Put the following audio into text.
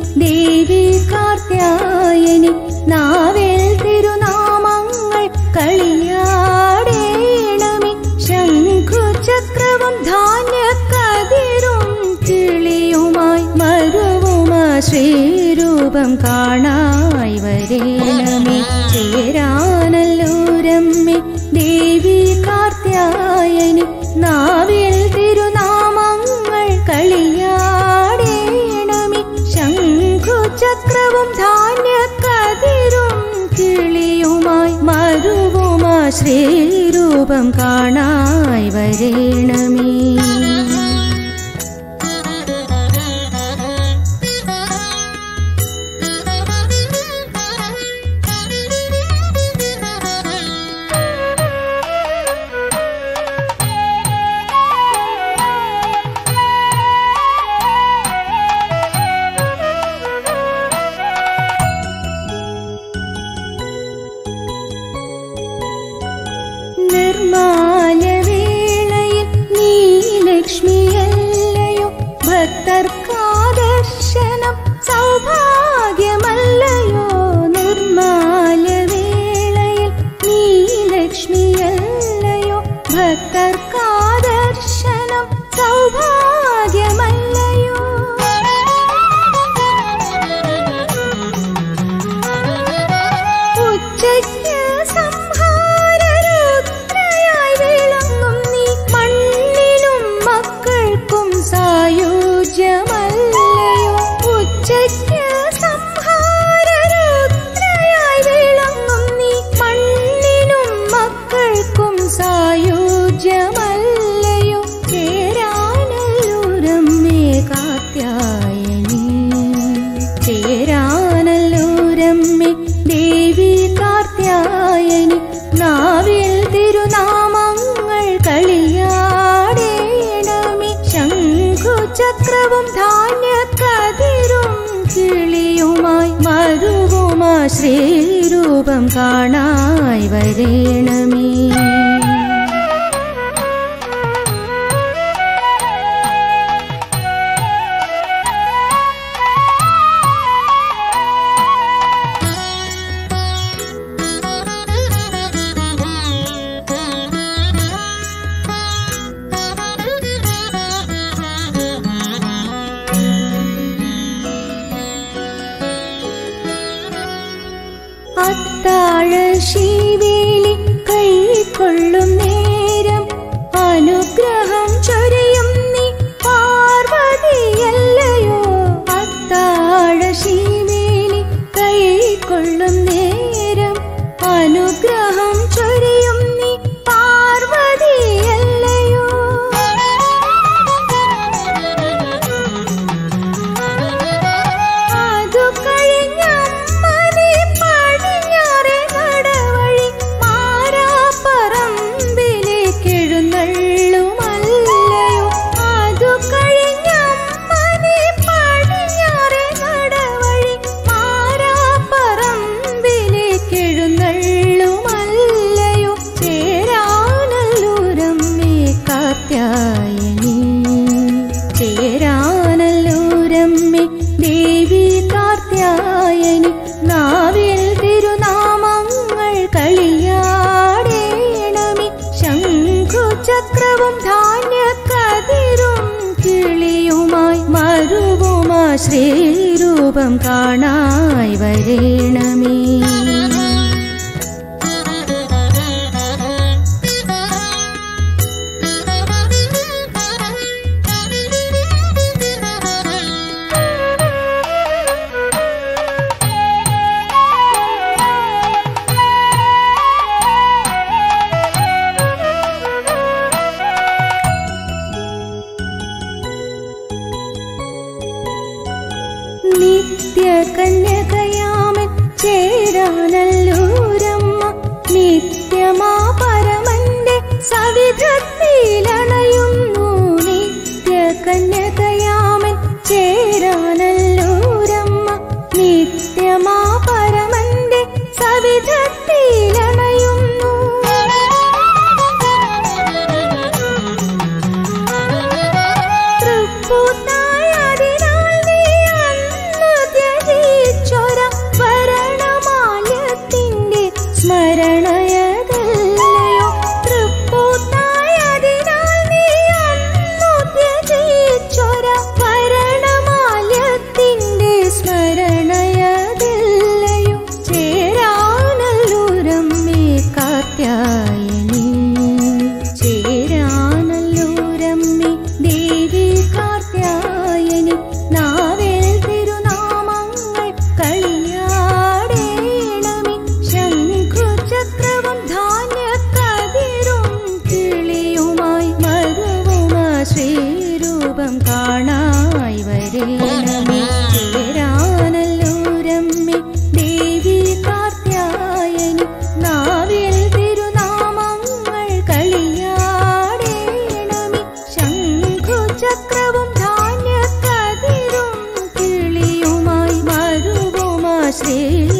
ദേവി കാർത്യായനി നാവിൽ തിരുനാമങ്ങൾ കളിയാടേണമേ ശംഖുചക്രവും ധാന്യക്കതിരും കിളിയുമായി മരുവുമാ ശ്രീരൂപം കാണായി വരേണമേ ചേരാനല്ലൂരമ്മേ ദേവി കാർത്യായനി നാവിൽ തിരുനാമങ്ങൾ കളിയാടേണമേ ശംഖുചക്രവും ധാന്യക്കതിരും കിളിയുമായി മരുവുമാ ശ്രീരൂപം കാണായി വരേണമേ നിർമാല്യവേളയിൽ നീ ലക്ഷ്മിയല്ലയോ ഭക്തർക്കാദർശനം സൗഭാഗ്യമല്ലയോ നിർമാല്യവേളയിൽ നീ ലക്ഷ്മിയല്ലയോ ഭക്തർക്കാദർശനം സൗഭാഗ്യമല്ലയോ ഉച്ചയ്ക്ക് സായുജ്യമല്ലയോ ഉച്ചയ്ക്ക് സംഹാരരുദ്രയായി വിളങ്ങും നീ മണ്ണിനും മക്കൾക്കും സായുജ്യമല്ലയോ ചേരാനല്ലൂരമ്മേ കാർത്യായനി ചേരാനല്ലൂരമ്മേ ദേവി കാർത്യായനി നാവിൽ തിരുനാമങ്ങൾ കളിയാടേണമേ ശംഖുചക്രവും ധാന്യക്കതിരും കിളിയുമായി മരുവുമാ ശ്രീരൂപം കാണായി വരേണമേ അത്താഴശീവേലി കൈക്കൊള്ളും നേരം അനുഗ്രഹം ചൊരിയും നീ പാർവതിയല്ലയോ അത്താഴശീവേലി കൈക്കൊള്ളും നേരം അനുഗ്രഹം ചൊരിയും നീ പാർവതിയല്ലയോ അതു കഴിഞ്ഞ ചേരാനല്ലൂരമ്മേ ദേവി കാർത്യായനി നാവിൽ തിരുനാമങ്ങൾ കളിയാടേണമേ ശംഖുചക്രവും ധാന്യക്കതിരും കിളിയുമായി മരുവുമാ ശ്രീരൂപം കാണായി വരേണമേ നിത്യകന്യകയാമൻ ചേരാനല്ലൂരമ്മ നിത്യമാ പരമന്റെ സവിധത്തിലണയുന്നു നിത്യകന്യകയാമൻ ചേരാനല്ലൂരമ്മ നിത്യമാ പരമന്റെ സവിധത്തിലണയുന്നു തൃപ്പൂത്തായതിനാൽ നീ അന്ന് നാവിൽ തിരുനാമങ്ങൾ കളിയാടേണമേ ശംഖുചക്രവും ധാന്യക്കതിരും കിളിയുമായി മരുവുമാ ശ്രീ